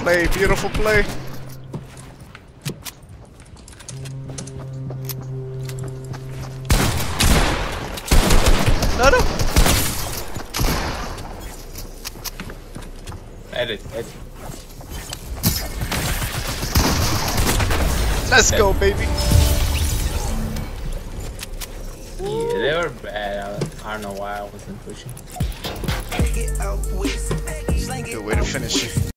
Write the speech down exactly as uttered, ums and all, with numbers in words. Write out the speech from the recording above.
play, beautiful play. No, no. Edit, edit. Let's go, baby. Yeah, they were bad. I don't know why I wasn't pushing. Good way to finish it.